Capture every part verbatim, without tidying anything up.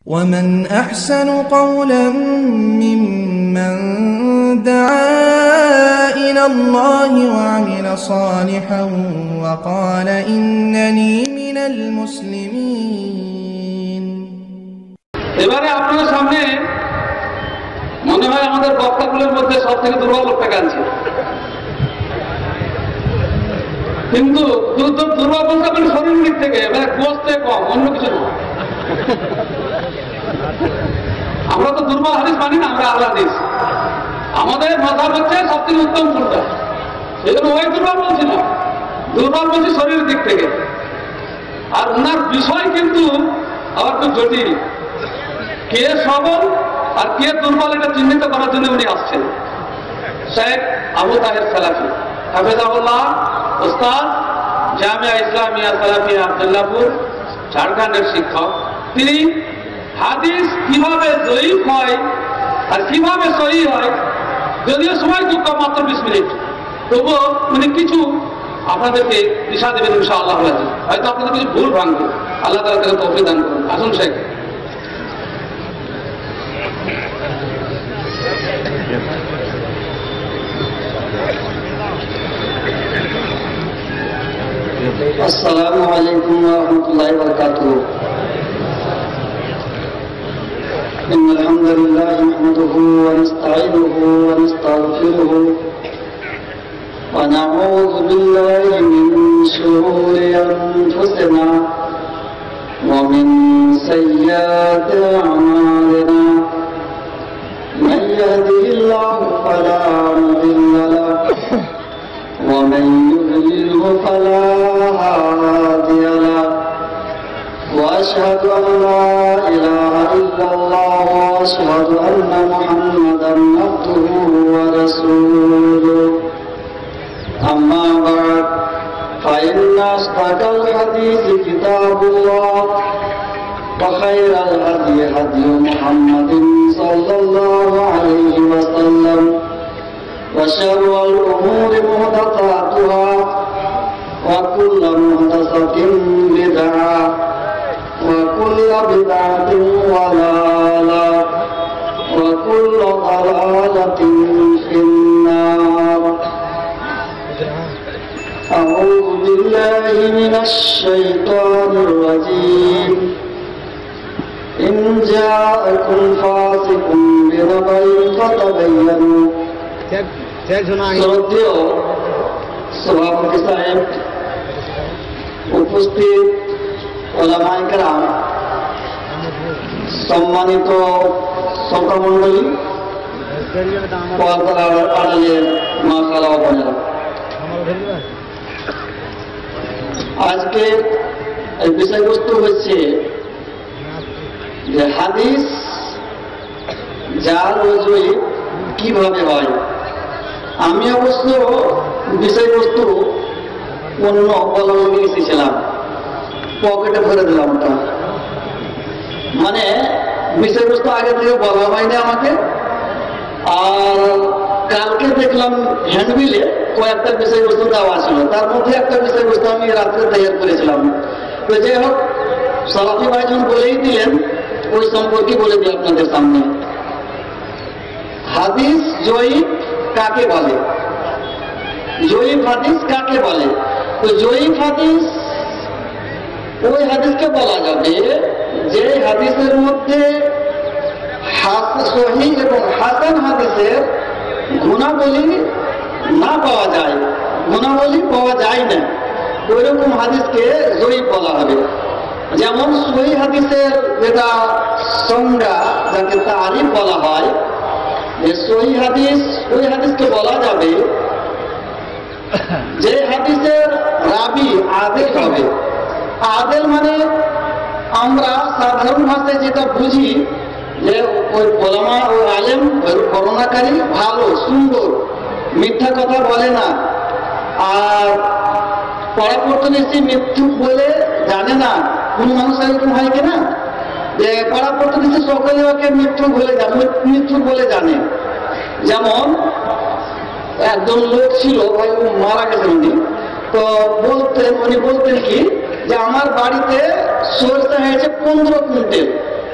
ومن أحسن قولا ممن دعا إلى الله وعمل صالحا وقال إنني من المسلمين। এবারে আপনাদের সামনে মনে হয় আমাদের বক্তাগুলোর মধ্যে সব থেকে দুর্বল লোকটাকে আনছে, কিন্তু দুর্বল বলতে পারি শরীর দিক থেকে, মানে গোস্তে কম, অন্য কিছু না। আমরা তো দুর্বল হাদিস মানি না, আমরা আল্লাহ হাদিস। আমাদের মাথার হচ্ছে সব থেকে উত্তম কোনটা, সেই জন্য ওই দুর্বল বলছি না, দুর্বল বলছি শরীরের দিক থেকে। আর ওনার বিষয় কিন্তু আবার খুব জটিল, কে সবল আর কে দুর্বল এটা চিহ্নিত করার জন্য উনি আসছেন। শেখ আবু তাহের সালাফি হাফেজাহুল্লাহ, ওস্তাদ, জামিয়া ইসলামিয়া সালাফিয়া আব্দুল্লাহপুর, ঝাড়খণ্ডের শিক্ষক। তিনি হাদিস কিভাবে জয়ীফ হয় আর কিভাবে সহি হয়, যদিও সময় খুব কম, মাত্র বিশ মিনিট, তবুও উনি কিছু আপনাদেরকে দিশা দেবেন ইনশাআল্লাহ। হয়তো আপনাদের কিছু ভুল ভাঙবে, আল্লাহ তাআলা তাকে তৌফিক দান করুন। আসুন শেখ। السلام عليكم ورحمة الله وبركاته. إن الحمد لله نحمده ونستعينه ونستغفره ونعوذ بالله من شرور أنفسنا ومن سيئات أعمالنا. من يهده الله فلا مضل له ومن يضلله فلا هادي له. وأشهد أن لا إله إلا الله وأشهد أن محمدا عبده ورسوله. أما بعد فإن أصدق الحديث كتاب الله وخير الهدي هدي محمد صلى الله عليه وسلم وشر الأمور محدثاتها وكل محدثة بدعة وكل بدعة ضلالة وكل ضلالة في النار. أعوذ بالله من الشيطان الرجيم. إن جاءكم فاسق بنبأ فتبينوا. শ্রদ্ধেয় সভাপতি সাহেব, উপস্থিত ওলামায়ে কেরাম, সম্মানিত শ্রোতামণ্ডলী, পর্দার আড়ালের মা খালা ও বোনেরা, আজকে এই বিষয়বস্তু হচ্ছে যে হাদিস জাল ও জয়ীফ কিভাবে হয়। আমি অবশ্য বিষয়বস্তু অন্য কলমে নিয়ে এসেছিলাম, পকেটে ভরে দিলাম ওটা, মানে বিষয়বস্তু আগে থেকে বলা হয়নি আমাকে। আর কালকে দেখলাম হ্যান্ডবিলে কয়েকটা বিষয়বস্তু দেওয়া ছিল, তার মধ্যে একটা বিষয়বস্তু আমি রাত্রে তৈরি করেছিলাম। তো যাই হোক, সালাফি ভাই যখন বলেই দিলেন, ওই সম্পর্কে বলে দিই আপনাদের সামনে। হাদিস জয়ীফ কাকে বলে, জয়ীফ হাদিস কাকে বলে? তো জয়ীফ হাদিস ওই হাদিসকে বলা যাবে যে হাদিসের মধ্যে সহিহ এবং হাসান হাদিসের গুণাবলী না পাওয়া যায়, গুণাবলী পাওয়া যায় না, ওইরকম হাদিসকে জয়ীফ বলা হবে। যেমন সহিহ হাদিসের যেটা সংজ্ঞা, যাকে তারিফ বলা হয়, সহিহ হাদিস ওই হাদিসকে বলা যাবে যে হাদিসের রাবি আদেল হবে। আদেল মানে আমরা সাধারণ ভাষায় যেটা বুঝি যে ওই ওলামা ও আলেম বর্ণনাকারী ভালো, সুন্দর, মিথ্যা কথা বলে না, আর পড়া পড়তে এসে মৃত্যু বলে জানে না। কোন মানুষ এরকম হয় কিনা যে পড়া পড়তে এসে সকলে ওকে মৃত্যু বলে জানে, মৃত্যু বলে জানে। যেমন একজন লোক ছিল, মারা গেছেন উনি, তো বলতেন উনি বলতেন কি যে আমার বাড়িতে সরষে হয়েছে পনেরো কুইন্টাল,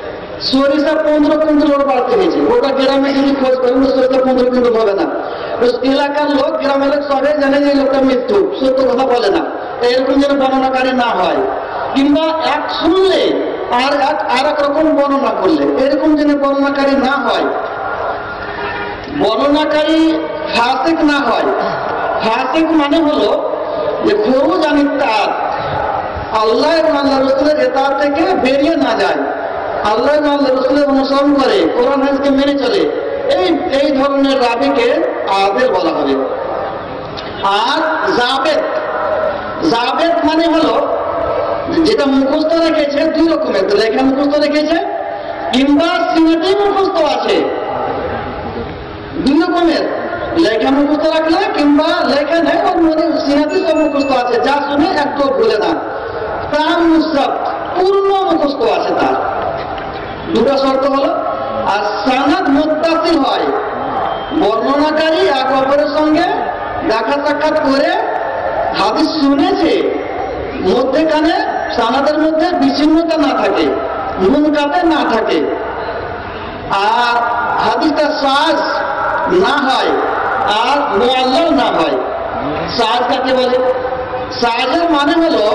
সরিষা পনেরো কুইন্টাল ওর বাড়তে হয়েছে। ওটা গ্রামে যদি খোঁজ করেন সরিষা পনেরো কুইন্টাল হবে না। এলাকার লোক, গ্রামের লোক সবাই জানে যে লোকটা মৃত্যু, সত্য কথা বলে না। এরকম যেন বর্ণনাকারী না হয়, কিংবা এক শুনলে আর এক আর এক রকম বর্ণনা করলে এরকম যেন বর্ণনাকারী না হয়। বর্ণনাকারী ফাসিক না হয়। ফাসিক মানে হলো যে খরু জানি তার আল্লাহ এবং আল্লাহ রসুলের এতার থেকে বেরিয়ে না যায়, আল্লাহ এবং আল্লাহ রসুলের অনুসরণ করে, কোরআন হাদিসকে মেনে চলে, এই এই ধরনের রাবিকে আদেল বলা হবে। আর জাবেদ, জাবেদ মানে হলো যেটা মুখস্থ রেখেছে দুই রকমের, লেখা মুখস্থ রেখেছে কিংবা সিনেটি মুখস্থ আছে, দুই রকমের। লেখা মুখস্থ রাখলে কিংবা লেখা নেই ওর মনে সিনেটি সব মুখস্থ আছে, যা শুনে একটু ভুলে না। তার মুসব পূর্ণ মুখস্থ আছে তার, দুটো শর্ত হলো। আর সানাদ মুত্তাসিল হয়, বর্ণনাকারী এক অপরের সঙ্গে দেখা সাক্ষাৎ করে হাদিস শুনেছে, মধ্যেখানে সানাদের মধ্যে বিচ্ছিন্নতা না থাকে, মুনকাতে না থাকে, আর হাদিসটা সাজ না হয় আর মুআল্লাল না হয়। সাজ কাকে বলে? সাজের মানে হলো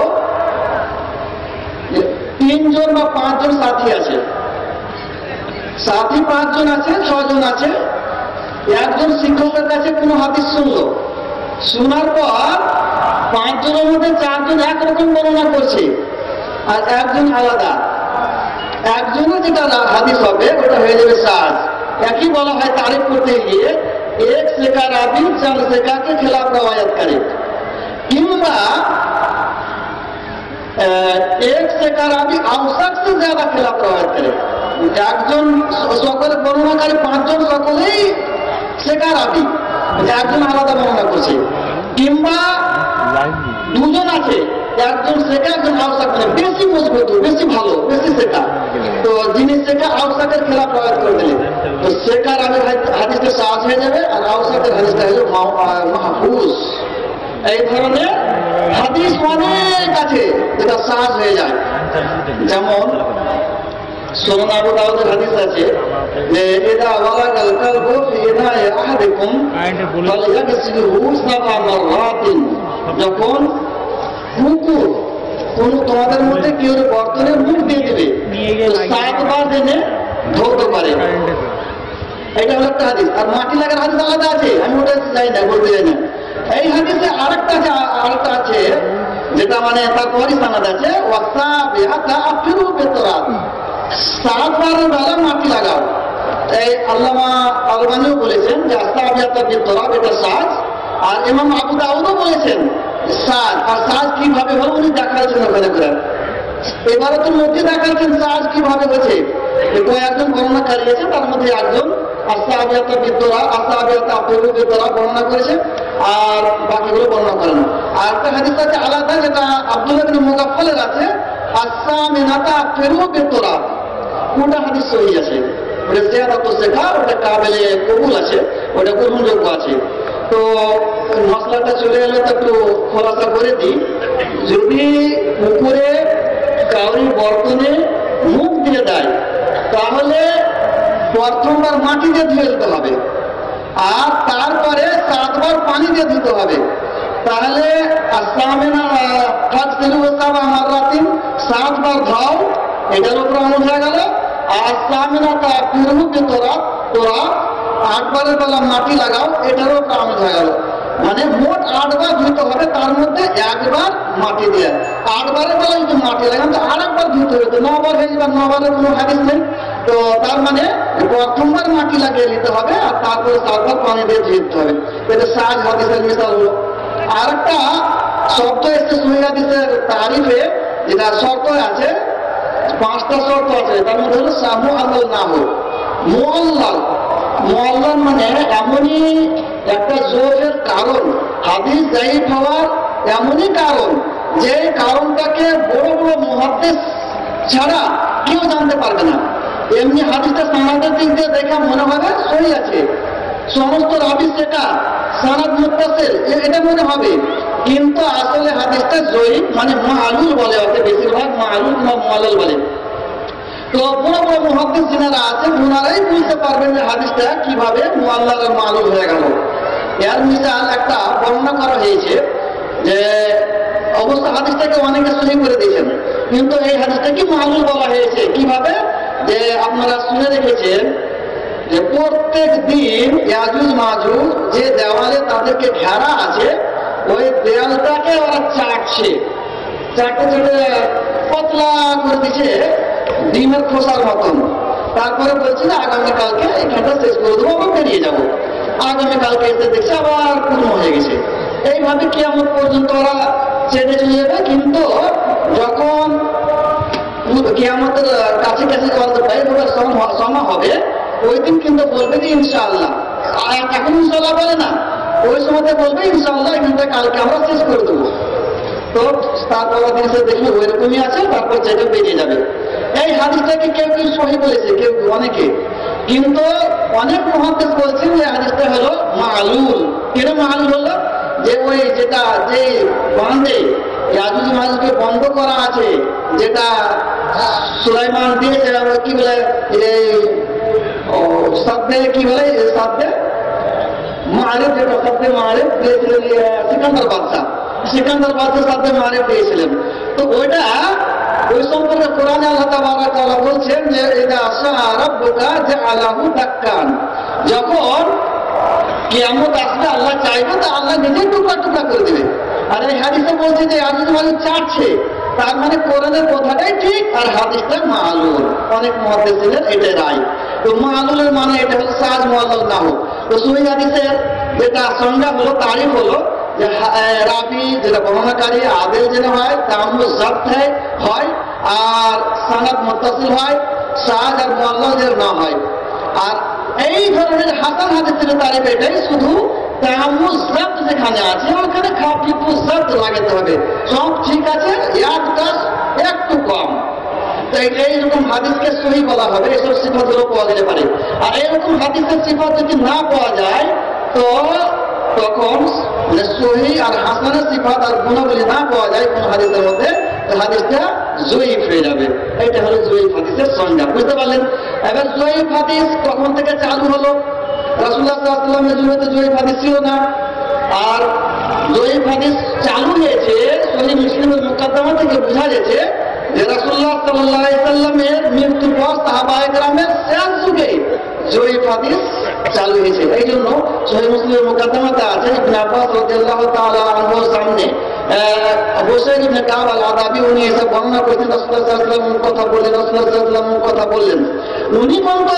তিনজন বা পাঁচজন সাথী আছে, সাথী পাঁচজন আছে, ছজন আছে। একজন শিক্ষকের কাছে কোনো হাদিস শুনলো, শোনার পর পাঁচজনের মধ্যে চারজন একরকম বর্ণনা করছে আর একজন আলাদা। একজনের যেটা হাদিস হবে ওটা হয়ে যাবে সাজ। একই বলা হয় তারিফ করতে গিয়ে এক সেকা রাবি চার সেকাকে খেলাফ রওয়ায়াত করে, কিংবা এক সেকা রাবি আউসাক সে জ্যাদা খেলাফ রওয়ায়াত করে। একজন সকলে বর্ণনাকারী পাঁচজন সকলেই সেকা রাবি, একজন আলাদা বর্ণনা করছে, কিংবা দুজন আছে, একজন শেখা একজন আউসাক, মানে বেশি মজবুত, বেশি ভালো, বেশি শেখা, তো যিনি শেখা আউসাকের খেলাফ রওয়ায়াত করে দিলেন, তো শেখার আমি হাদিসটা সাজ হয়ে যাবে আর আউসাকের হাদিসটা হলো মাহফুজ। এই ধরনের হাদিস অনেক আছে যেটা সাজ হয়ে যায়। যেমন সুনান আবু দাউদের হাদিস আছে যে ইদা ওয়ালাগাল কালবু ফি ইনাই আহাদিকুম ফালইয়াগসিলহু সাবআ মাররাতিন, যখন কুকুর কোন তোমাদের মধ্যে কেউ বর্তনে মুখ দিয়ে দেবে সাতবার জেনে ধরতে পারে। এটা হলো একটা হাদিস। আর মাটি লাগার হাদিস আলাদা আছে, আমি ওটা যাই না, বলতে যাই না। এই হাদিসে আরেকটা আছে, আরেকটা আছে যেটা মানে তার পরিস্থান আছে, সাতবারের বেলা মাটি লাগাও। এই আল্লামা আলবানিও বলেছেন যে আস্তাবিয়াতা বিতরাব এটা সাজ, আর ইমাম আবু দাউদও বলেছেন সাজ। আর সাজ কিভাবে হলো উনি দেখাচ্ছেন ওখানে করে, এবারে তো মধ্যে দেখাচ্ছেন সাজ কিভাবে হয়েছে। কয়েকজন বর্ণনা করিয়েছে, তার মধ্যে একজন আস্তাবিয়াতা বিতরা আস্তাবিয়াতা আপিরু বিতরা বর্ণনা করেছে, আর বাকিগুলো বর্ণনা করেন। আর একটা হাদিস আছে আলাদা যেটা আব্দুল্লাহ ইবনে মুগাফফালের আছে, আসামিনাতা আপিরু বিতরা, কোনটা হাদিস সহি আছে, ওটা জিয়াদাত শেখা, ওটা কাবিলে কবুল আছে, ওটা গ্রহণযোগ্য আছে। তো মশলাটা চলে এলো তো একটু খোলাসা করে দিই। যদি পুকুরে কাউরি বর্তনে মুখ দিয়ে দেয় তাহলে প্রথমবার মাটি দিয়ে ধুয়ে দিতে হবে, আর তারপরে সাতবার পানি দিয়ে ধুতে হবে। তাহলে সাতবার ধাও, এটার উপর আমল হয়ে গেল। আর সামিনাটা পিরহুকে তোরা তোরা আটবারের বেলা মাটি লাগাও, এটারও উপর আমল হয়ে গেল। মানে মোট আটবার ধুতে হবে, তার মধ্যে একবার মাটি দিয়ে। আটবারের বেলা যদি মাটি লাগান তো আর একবার ধুতে হবে, তো নবার হয়ে যাবে, নবারের কোনো হাদিস নেই। তো তার মানে প্রথমবার মাটি লাগিয়ে নিতে হবে আর তারপরে সাতবার পানি দিয়ে ধুয়ে দিতে হবে। এটা সাজ হাদিসের মিসাল হলো। আর একটা শর্ত এসছে সহিহ হাদিসের তারিফে, যেটা শর্ত আছে, পাঁচটা শর্ত আছে, তার মধ্যে হলো সামু আল্লাহ না হোক মুআল্লাল। মুআল্লাল মানে এমনই একটা জোরের কারণ, হাদিস যায়িফ হওয়ার এমনই কারণ যে কারণটাকে বড় বড় মুহাদ্দিস ছাড়া কেউ জানতে পারবে না। এমনি হাদিসটা সানাদের দিক দিয়ে দেখা মনে হবে সহি আছে, সমস্ত রাবি সেটা সানাদ মুত্তাসিল এটা মনে হবে, কিন্তু আসলে হাদিসটা জয়ীফ, মানে মাআলুল বলে, ওকে বেশিরভাগ মাআলুল বা মুআল্লাল বলে। তো বড় বড় মুহাদ্দিস যিনারা আছেন ওনারাই বুঝতে পারবেন যে হাদিসটা কিভাবে মুআল্লাল আর মালুল হয়ে গেল। এর মিসাল একটা বর্ণনা করা হয়েছে যে অবশ্য হাদিসটাকে অনেকে সহি করে দিয়েছেন, কিন্তু এই হাদিসটাকে মালুল বলা হয়েছে কিভাবে, যে আপনারা শুনে রেখেছেন যে প্রত্যেক দিন ইয়াজুজ মাজুজ যে দেওয়ালে তাদেরকে ঘেরা আছে ওই দেয়ালটাকে ওরা চাটছে, চাটতে চাটতে পতলা করে দিচ্ছে ডিমের খোসার মতন। তারপরে বলছে যে আগামীকালকে এখানটা শেষ করে দেবো, আবার বেরিয়ে যাবো। আগামীকালকে এসে দেখছে আবার পূর্ণ হয়ে গেছে। এইভাবে কিয়ামত পর্যন্ত ওরা চেটে চলে যাবে। কিন্তু যখন কিয়ামতের কাছে কাছে সময় হবে ওই দিন কিন্তু বলবে যে ইনশাআল্লাহ, এখন ইনশাআল্লাহ বলে না, ওই সময়তে বলবে ইনশাআল্লাহ এখানটা কালকে আমরা শেষ করে দেবো। তো তারপর দিন সে দেখি ওইরকমই আছে, তারপর চেটে বেরিয়ে যাবে। এই হাদিসটাকে কেউ কেউ সহি বলেছে, কেউ অনেকে, কিন্তু অনেক মুহাদ্দিস বলছেন যে হাদিসটা হলো মালুল। কেন মালুল হলো, যে ওই যেটা যে বাঁধে ইয়াজুজ মাজুজকে বন্ধ করা আছে, যেটা সুলাইমান দিয়েছে কি বলে এই শব্দে কি বলে শব্দে মারেফ, যেটা শব্দে মারেফ দিয়েছিলেন সিকান্দার বাদশাহ, সিকান্দার বাদশাহ শব্দে মারেফ দিয়েছিলেন। তো ওইটা ওই সম্পর্কে কোরআনে আল্লাহ তাবারক ওয়া তাআলা বলছেন যে ইদা শাআ রাব্বুকা জাআলাহু দাক্কান, যখন কিয়ামত আসবে আল্লাহ চাইবে তো আল্লাহ নিজেই টুকরা টুকরা করে দেবে। আর এই হাদিসে বলছে যে ইয়াজুজ মাজুজ চাটছে, তার মানে কোরআনের কথাটাই ঠিক আর হাদিসটা মালুল। অনেক মুহাদ্দিসিনের এটাই রায়। তো মালুলের মানে এটা হলো সাজ মুআল্লাল না হোক। তো সহিহ হাদিসের যেটা সংজ্ঞা হলো, তারিফ হলো যে রাবি যেটা বর্ণনাকারী আদেল যেটা হয় তামু জাবত হয়, আর সানাদ মুত্তাসিল হয়, সাজ আর মুআল্লাল যেটা না হয়। আর এই ধরনের হাসান হাদিসের তারিফ এটাই, শুধু তামু জাবত যেখানে আছে ওখানে খাফিফু জাবত লাগাতে হবে, সব ঠিক আছে, একটা একটু কম। এইরকম হাদিসকে সহি বলা হবে, এসব সিফাতগুলো পাওয়া যেতে পারে। আর এরকম হাদিসের সিফাত যদি না পাওয়া যায় তো তখন সহি আর হাসানের সিফাত আর গুণাবলী না পাওয়া যায় কোন হাদিসের মধ্যে, হাদিসটা জয়ীফ হয়ে যাবে। এটা হলো জয়ীফ হাদিসের সংজ্ঞা, বুঝতে পারলেন? এবার জয়ীফ হাদিস কখন থেকে চালু হলো? রাসূলুল্লাহ সাল্লাল্লাহু আলাইহি ওয়াসাল্লামের যুগে তো জয়ীফ হাদিস ছিল না। আর জয়ীফ হাদিস চালু হয়েছে সহিহ মুসলিমের মুকাদ্দমা থেকে বোঝা গেছে যে রাসূলুল্লাহ সাল্লাল্লাহু আলাইহি ওয়াসাল্লামের মৃত্যুর পর সাহাবায়ে কেরামের শেষ যুগে জয়ীফ হাদিস চালু হয়েছে। এই জন্য সহিহ মুসলিমের মুকাদ্দমাতে আছে ইবনে আব্বাস রাদিয়াল্লাহু তাআলা আনহুর সামনে অবশ্যই ইবনে কাব আল আদাবি উনি এসে বর্ণনা করেছেন, রাসূলুল্লাহ সাল্লাল্লাহু আলাইহি ওয়াসাল্লাম কথা বললেন, রাসূলুল্লাহ সাল্লাল্লাহু আলাইহি ওয়াসাল্লাম কথা বললেন, উনি কোনটা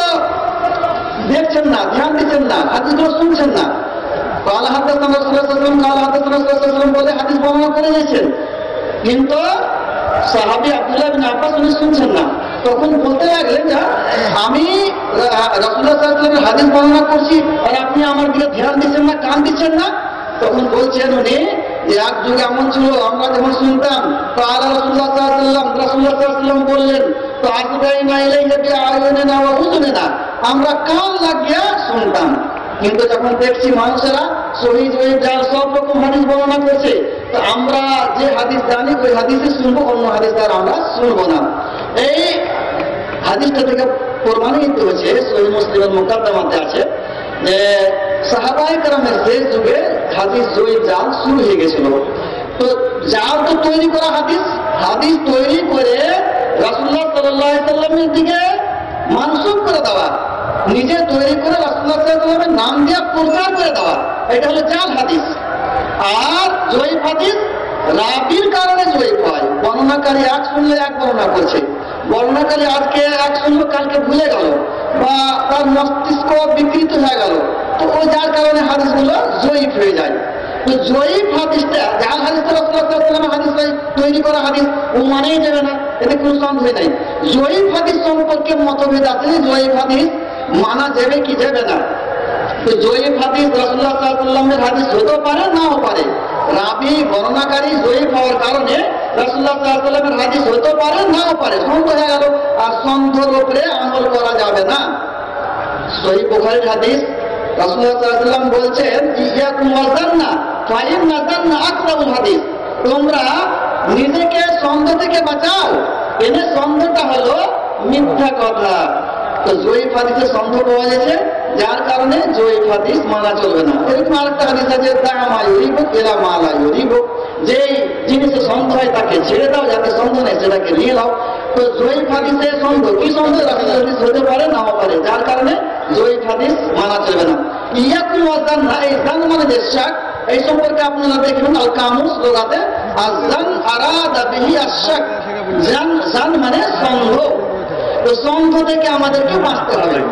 দেখছেন না, ধ্যান দিচ্ছেন না, হাদিসগুলো শুনছেন না। কাল হাদিসনা রাসূলুল্লাহ সাল্লাল্লাহু আলাইহি ওয়াসাল্লাম, কাল হাদিসনা রাসূলুল্লাহ সাল্লাল্লাহু আলাইহি ওয়াসাল্লাম বলে হাদিস বর্ণনা করে দিয়েছেন, কিন্তু সাহাবী আব্দুল্লাহ ইবনে আব্বাস উনি শুনছেন না। তখন বলতে লাগলেন যে আমি রাসূলুল্লাহ সাল্লাল্লাহু আলাইহি ওয়াসাল্লামের হাদিস বর্ণনা করছি আর আপনি আমার দিকে ধ্যান দিচ্ছেন না, কান দিচ্ছেন না। তখন বলছেন উনি যে এক যুগে এমন ছিল আমরা যখন শুনতাম কাল রাসূলুল্লাহ সাল্লাল্লাহু আলাইহি ওয়াসাল্লাম, রাসূলুল্লাহ সাল্লাল্লাহু আলাইহি ওয়াসাল্লাম বললেন তো আসদাইনা ইলাইহি বিআয়ুনিনা ওয়া উযুনিনা, আমরা কান লাগিয়ে শুনতাম। কিন্তু যখন দেখছি মানুষেরা সহিহ জয়ীফ জাল সব রকম হাদিস বর্ণনা করছে, তো আমরা যে হাদিস জানি ওই হাদিসই শুনবো, অন্য হাদিস আর আমরা শুনবো না। এই হাদিসটা থেকে প্রমাণিত হয়েছে সহিহ মুসলিমের মুকাদ্দমাতে আছে যে সাহাবায়ে কেরামের শেষ যুগে হাদিস জয়ীফ জাল শুরু হয়ে গেছিল। তো জাল তো তৈরি করা হাদিস, হাদিস তৈরি করে রাসূলুল্লাহ সাল্লাল্লাহু আলাইহি ওয়াসাল্লামের দিকে মানসুব করে দেওয়া, নিজে তৈরি করে রাসূলুল্লাহ সাল্লাল্লাহু আলাইহি ওয়াসাল্লামের নাম দিয়ে প্রচার করে দেওয়া, এটা হলো জাল হাদিস। আর জয়ীফ হাদিস রাবির কারণে জয়ীফ হয়, বর্ণনাকারী এক শুনলে এক বর্ণনা করছে, বর্ণনাকারী আজকে এক শুনলো কালকে ভুলে গেল বা তার মস্তিষ্ক বিকৃত হয়ে গেল, তো ওই যার কারণে হাদিসগুলো জয়ীফ হয়ে যায়। তো জয়ীফ হাদিসটা জাল হাদিসটা রাসূলুল্লাহ সাল্লাল্লাহু আলাইহি ওয়াসাল্লামের হাদিস তৈরি করা হাদিস ও মানেই যাবে না, এতে কোনো সন্দেহ নাই। জয়ীফ হাদিস সম্পর্কে মতভেদ আছে, জয়ীফ হাদিস মানা যাবে কি যাবে না। তো জয়ীফ হাদিস রাসূলুল্লাহ সাল্লাল্লাহু আলাইহি ওয়াসাল্লামের হাদিস হতেও পারে নাও পারে, রাবি বর্ণনাকারী জয়ীফ হওয়ার কারণে রাসূলুল্লাহ সাল্লাল্লাহু আলাইহি ওয়াসাল্লামের হাদিস হতেও পারে নাও পারে, সন্দেহ হয়ে গেল। আর সন্দেহের উপরে আমল করা যাবে না। সহিহ বুখারীর হাদিস রাসূলুল্লাহ সাল্লাল্লাহু আলাইহি ওয়াসাল্লাম বলছেন ইয়াকুম ওয়াজান্না ফাইন্না জান্না আকরাবুল হাদিস, তোমরা নিজেকে সন্দেহ থেকে বাঁচাও। এনে সন্দেহটা হলো মিথ্যা কথা। তো জয়ীফ হাদিসের সন্দেহ পাওয়া গেছে, যার কারণে জয়ীফ হাদিস মানা চলবে না। এরকম আরেকটা হাদিস আছে, দামা ইউরিবুক এরা মালা ইউরিবুক, যেই জিনিসে সন্দেহ হয় তাকে ছেড়ে দাও, যাতে সন্দেহ নেই সেটাকে নিয়ে নাও। তো জয়ীফ হাদিসের সন্দেহ কি সন্দেহ? রাসূল হাদিস হতে পারে, নাও পারে, যার কারণে জয়ীফ হাদিস মানা চলবে না। ইয়াকুল ওয়াজান না, এই জান মানে যে শাক, এই সম্পর্কে আপনারা দেখবেন আল কামুস লোগাতে আযান আরাদা বিহি আশ-শাক, জান জান মানে সন্দেহ। তো সন্দেহ থেকে আমাদেরকে বাঁচতে হবে,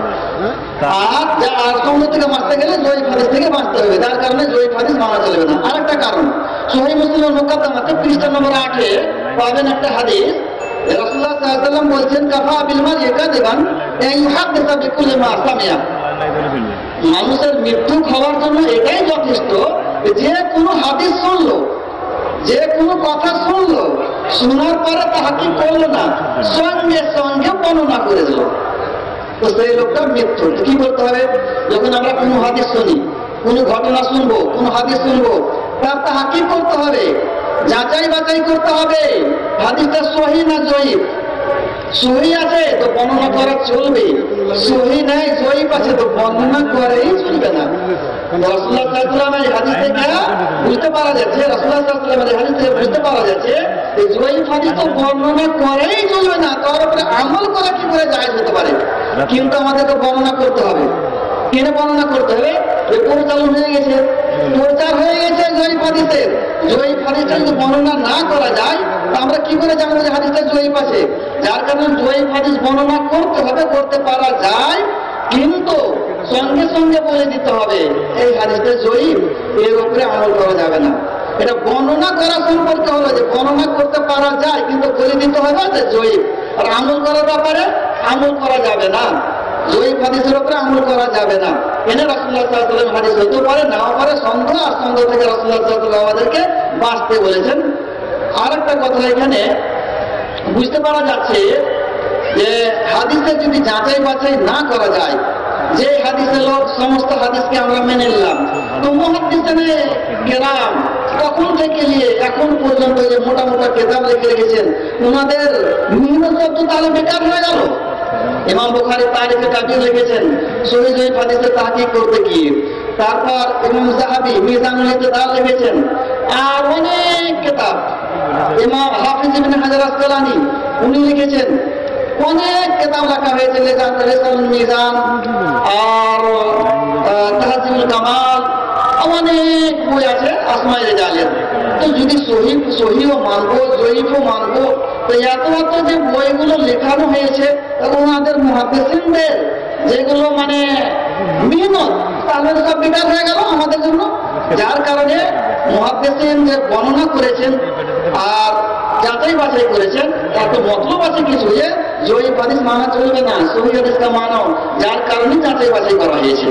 আর যা আর সন্দেহ থেকে বাঁচতে গেলে জয়ীফ হাদিস থেকে বাঁচতে হবে, যার কারণে জয়ীফ হাদিস মানা চলবে না। আরেকটা কারণ, সহিহ মুসলিমের মুকাদ্দামাতে পৃষ্ঠা নম্বর আটে পাবেন একটা হাদিস, রাসূলুল্লাহ সাল্লাল্লাহু আলাইহি ওয়াসাল্লাম বলছেন, কাফা বিল মারই কাযিবান আন ইউহাদ্দিসা বিকুল্লি মা সামিয়া। মানুষের মৃত্যু হওয়ার জন্য এটাই যথেষ্ট যে কোনো হাদিস শুনলো, যে কোনো কথা শুনলো, শোনার পরে তাহা কি করলো না, সঙ্গে সঙ্গে বর্ণনা করে দিল, তো সেই লোকটা মৃত্যু। কি করতে হবে? যখন আমরা কোনো হাদিস শুনি, কোনো ঘটনা শুনবো, কোনো হাদিস শুনবো, তার তাহা কি করতে হবে? যাচাই বাছাই করতে হবে, হাদিসটা সহিহ না জয়ীফ। সহিহ আছে তো বর্ণনা করা চলবে, সহিহ নাই জয়ীফ আছে তো বর্ণনা করেই চলবে না। রাসূলুল্লাহ সাল্লাল্লাহু আলাইহি ওয়াসাল্লামের হাদিস থেকে বুঝতে পারা যাচ্ছে, রাসূলুল্লাহ সাল্লাল্লাহু আলাইহি ওয়াসাল্লামের হাদিস থেকে বুঝতে পারা যাচ্ছে এই জয়ীফ হাদিস তো বর্ণনা করেই চলবে না, তার উপরে আমল করা কি করে জায়েজ হতে পারে? কিন্তু আমাদেরকে বর্ণনা করতে হবে। কেন বর্ণনা করতে হবে? এই পরিচালন হয়ে গেছে, প্রচার হয়ে গেছে জয়ীফ হাদিসের। জয়ীফ হাদিসটা যদি বর্ণনা না করা যায়, আমরা কি করে জানবো যে হাদিসটা জয়ীফ আছে? যার কারণে জয়ীফ হাদিস বর্ণনা করতে হবে, করতে পারা যায়, কিন্তু সঙ্গে সঙ্গে বলে দিতে হবে এই হাদিসটা জয়ীফ, এর উপরে আমল করা যাবে না। এটা বর্ণনা করা সম্পর্কে হলো যে বর্ণনা করতে পারা যায়, কিন্তু বলে দিতে হবে যে জয়ীফ। আর আমল করার ব্যাপারে আমল করা যাবে না, জয়ীফ হাদিসের উপরে আমল করা যাবে না। এনে রাসূলুল্লাহ সাল্লাল্লাহু আলাইহি ওয়াসাল্লাম হাদিস হতে পারে, নাও পারে, সন্দেহ, আর সন্দেহ থেকে রাসূলুল্লাহ সাল্লাল্লাহু আলাইহি ওয়াসাল্লাম আমাদেরকে বাঁচতে বলেছেন। আর একটা কথা এখানে বুঝতে পারা যাচ্ছে যে হাদিসে যদি যাচাই বাছাই না করা যায়, যে হাদিসে লোক সমস্ত হাদিসকে আমরা মেনে নিলাম, তো মুহাদ্দিসিনে কেরাম তখন থেকে নিয়ে এখন পর্যন্ত যে মোটা মোটা কিতাব লিখে রেখেছেন, ওনাদের মেহনত তো তাহলে বেকার হয়ে গেল। ইমাম বুখারী তারিখে কাবির লিখেছেন সহিহ জয়ীফ হাদিসে তাহকিক করতে গিয়ে, তারপর ইমাম যাহাবী মিজানুল ইতিদাল লিখেছেন, আর অনেক কিতাব, ইমাম হাফিজ ইবনে হাজার আসকালানী উনি লিখেছেন, অনেক কিতাব লেখা হয়েছে, লেসানুল মিজান আর তাহজিবুল কামাল, অনেক বই আছে আসমায়ে রিজালের। তো যদি সহিহ সহিহও মানবো, জয়ীফও মানবো, তো এত এত যে বইগুলো লেখানো হয়েছে ওনাদের মুহাদ্দিসিনদের যেগুলো মানে মেহনত, তাহলে সব বেকার হয়ে গেল আমাদের জন্য। যার কারণে মুহাদ্দিসিন যে বর্ণনা করেছেন আর যাচাই বাছাই করেছেন, তার তো মতলব আছে কিছু, যে জয়ীফ হাদিস মানা চলবে না, সহিহ হাদিসটা মানো, যার কারণে যাচাই বাছাই করা হয়েছে।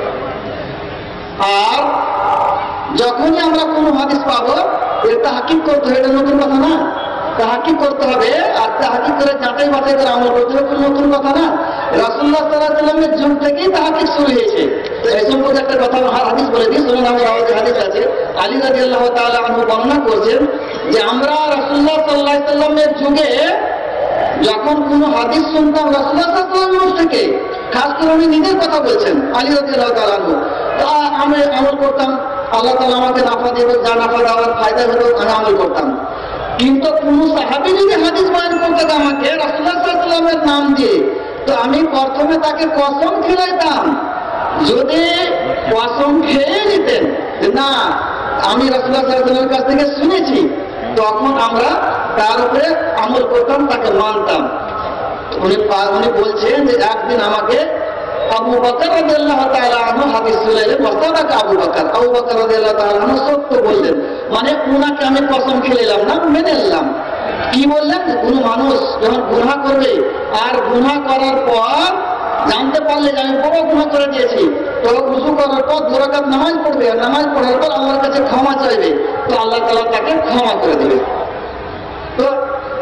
আর যখনই আমরা কোনো হাদিস পাবো, এর তাহকিক করতে হবে, এটা নতুন কথা না। তাহকিক করতে হবে, আর তাহকিক করে যাচাই বাছাই করে আমল করতে হবে, কোনো নতুন কথা না। রাসূলুল্লাহ সাল্লাল্লাহু আলাইহি ওয়াসাল্লামের যুগ থেকেই তাহকিক শুরু হয়েছে। এই সম্পর্কে একটা কথা হাদিস বলে দিই, শুনুন। আমার হাদিস আছে, আলী রাদিয়াল্লাহু তাআলা আনহু বর্ণনা করছেন যে আমরা রাসূলুল্লাহ সাল্লাল্লাহু আলাইহি ওয়াসাল্লামের যুগে যখন কোনো হাদিস শুনতাম রাসূলুল্লাহ সাল্লাল্লাহু আলাইহি ওয়াসাল্লাম থেকে, খাস করে উনি নিজের কথা বলছেন, আলী রাদিয়াল্লাহু তাআলা আনহু, তা আমি আমল করতাম, আল্লাহ তাআলা আমাকে নাফা দিত, যা নাফা দেওয়ার ফায়দা হতো আমি আমল করতাম। কিন্তু কোন সাহাবী যদি হাদিস বয়ান করতেন আমাকে রাসূলুল্লাহ সাল্লাল্লাহু আলাইহি ওয়াসাল্লামের নাম দিয়ে, তো আমি প্রথমে তাকে কসম খেলাইতাম। যদি কসম খেয়ে নিতেন না আমি রাসূলুল্লাহ সাল্লাল্লাহু আলাইহি ওয়াসাল্লামের কাছ থেকে শুনেছি, তখন আমরা তার উপরে আমল করতাম, তাকে মানতাম। উনি উনি বলছেন যে একদিন আমাকে আবু বকর রাদিয়াল্লাহু তাআলা আনহু হাদিস শুনাইলেন, ওয়াসাদাকা আবু বকর, আবু বকর রাদিয়াল্লাহু তাআলা আনহু সত্য বললেন, মানে উনাকে আমি কসম খেলাইলাম না, মেনে নিলাম। কি বললেন? কোন মানুষ যখন গুনাহ করবে আর গুনাহ করার পর জানতে পারলে যে আমি বড় গুনাহ করে দিয়েছি, তো ওযু করার পর দুই রাকাত নামাজ পড়বে, আর নামাজ পড়ার পর আল্লাহর কাছে ক্ষমা চাইবে, তো আল্লাহ তাআলা তাকে ক্ষমা করে দেবে। তো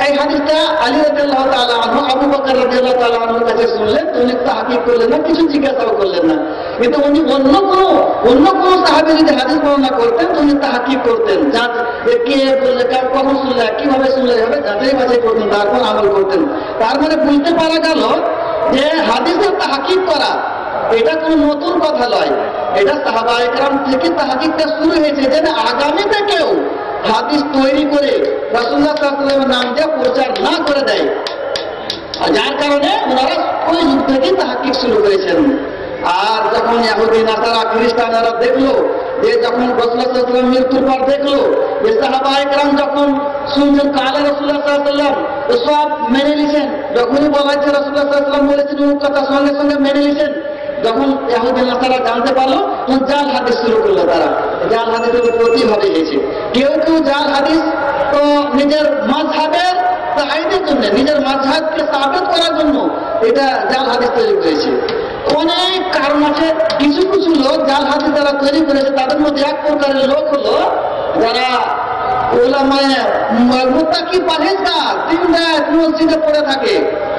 এই হাদিসটা আলী রাদিয়াল্লাহু তাআলা আনহু আবু বকর রাদিয়াল্লাহু তাআলা আনহুর কাছে শুনলেন, উনি তাহকিক করলেন না, কিছু জিজ্ঞাসাও করলেন না। কিন্তু উনি অন্য কোনো অন্য কোনো সাহাবী যদি হাদিস বর্ণনা করতেন উনি তাহকিক করতেন, যা কে বললে, কখন শুনলে, কিভাবে শুনলে হবে যাচাই বাছাই করতেন, তারপর আমল করতেন। তার মানে বুঝতে পারা গেল যে হাদিসের তাহকিক করা এটা কোনো নতুন কথা নয়, এটা সাহাবায়ে কেরাম থেকে তাহকিকটা শুরু হয়েছে, যেন আগামীতে কেউ হাদিস তৈরি করে রাসূলুল্লাহ সাল্লাল্লাহু আলাইহি ওয়াসাল্লামের নাম দিয়ে প্রচার না করে দেয়। আর যার কারণে ওনারা ওই যুগ থেকে তাহকিক শুরু করেছেন। আর যখন ইহুদি নাসারা খ্রিস্টানেরা দেখলো যে যখন রাসূলুল্লাহ সাল্লাল্লাহু আলাইহি ওয়াসাল্লাম মৃত্যুর পর দেখলো যে সাহাবায়ে কেরাম যখন শুনছেন কালে রাসূলুল্লাহ সাল্লাল্লাহু আলাইহি ওয়াসাল্লাম, তো সব মেনে নিয়েছেন। যখনই বলা হচ্ছে রাসূলুল্লাহ সাল্লাল্লাহু আলাইহি ওয়াসাল্লাম বলেছেন ওই কথা সঙ্গে সঙ্গে মেনে নিয়েছেন। যখন ইহুদি নাসারা জানতে পারলো তখন জাল হাদিস শুরু করলো, তারা জাল হাদিসের প্রতিভাবে হয়েছে। কেউ কেউ জাল হাদিস তো নিজের মাযহাবের তাইদের জন্য, নিজের মাযহাবকে সাবিত করার জন্য এটা জাল হাদিস তৈরি করেছে। অনেক কারণ আছে। কিছু কিছু লোক জাল হাদিস যারা তৈরি করেছে তাদের মধ্যে এক প্রকারের লোক হলো যারা ওলামায়ে মুত্তাকি পরহেজগার, দিন রাত মসজিদে পড়ে থাকে,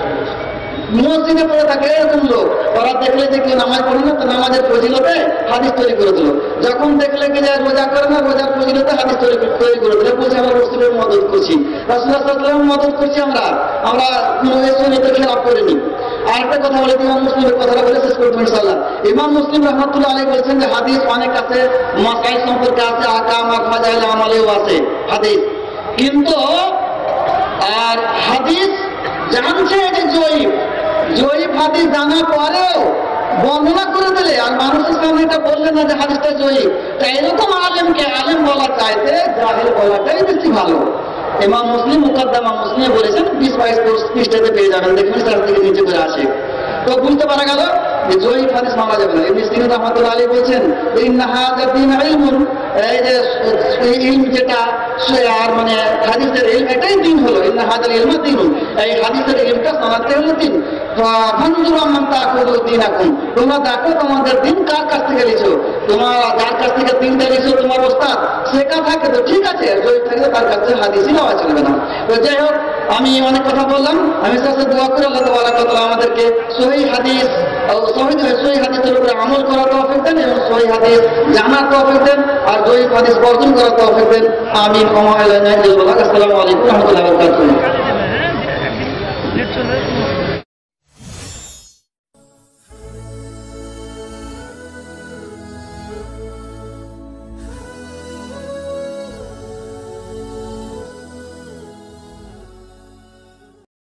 মসজিদে পড়ে থাকে এরকম লোক। ওরা দেখলে যে কেউ নামাজ পড়ে না তো নামাজের ফজিলতে হাদিস তৈরি করে দিল। যখন দেখলে কি যে রোজা করে না রোজার ফজিলতে হাদিস তৈরি তৈরি করে দিল, বলছে আমরা রাসূলের মদদ করছি, রাসূলুল্লাহ সাল্লাল্লাহু আলাইহি ওয়াসাল্লামের মদদ করছি, আমরা আমরা কোনো সুন্নতে খেলাফ করিনি। আরেকটা কথা বলে ইমাম মুসলিমের কথাটা বলে শেষ করবো ইনশাআল্লাহ। ইমাম মুসলিম রাহমাতুল্লাহ আলাইহি বলেছেন যে হাদিস অনেক আছে, মাসাইল সম্পর্কে আছে, আহকাম আর ফাজাইল আমালেও আছে হাদিস, কিন্তু আর হাদিস জানছে যে জয়ীফ জয়ীফ হাদিস জানার পরেও বর্ণনা করে দিলে আর মানুষের সামনে এটা বললেন না যে হাদিসটা জয়ীফ, তাই এরকম আলেমকে আলেম বলা চাইতে জাহিল বলাটাই বেশি ভালো। ইমাম মুসলিম মুকদ্দমা মুসলিমে বলেছেন, বিশ বাইশ পৃষ্ঠাতে পেয়ে যাবেন, দেখবেন তার থেকে নিচে করে আসে। তো বুঝতে পারা গেল যে জয়ীফ হাদিস মানা যাবে না। ইবনে সিরিন রাহমাতুল্লাহ আলাইহি বলেছেন ইন্না হাযা দীন ইলমুন, এই যে ইলম যেটা আর মানে হাদিসের ইলম এটাই দিন হলো, ইন্না হাযাল ইলমা দীনুন, এই হাদিসের ইলমটা জানাতে হলো দিন। ফানজুরু আম্মান তাকুলু দীনাকুম, তোমরা দেখো তোমাদের দিন কার কাছ থেকে নিছো, তোমার যার কাছ থেকে দিনটা নিছো তোমার ওস্তাদ শেখা থাকে তো ঠিক আছে, জয়ীফ থাকলে তার কাছে হাদিসই নেওয়া চলবে না। তো যাই হোক, আমি অনেক কথা বললাম, আমি সাথে দোয়া করে আল্লাহ তাবারাক ওয়া তাআলা আমাদেরকে সহিহ হাদিস সহিহ সহিহ হাদিসের উপরে আমল করার তৌফিক দেন এবং সহিহ হাদিস জানার তৌফিক দেন আর জয়ীফ হাদিস বর্জন করার তৌফিক দেন। আমিন। ওয়া মা ইলাইনা ইল্লাল বালাগ। আসসালামু আলাইকুম ওয়া রাহমাতুল্লাহি ওয়া বারাকাতুহু।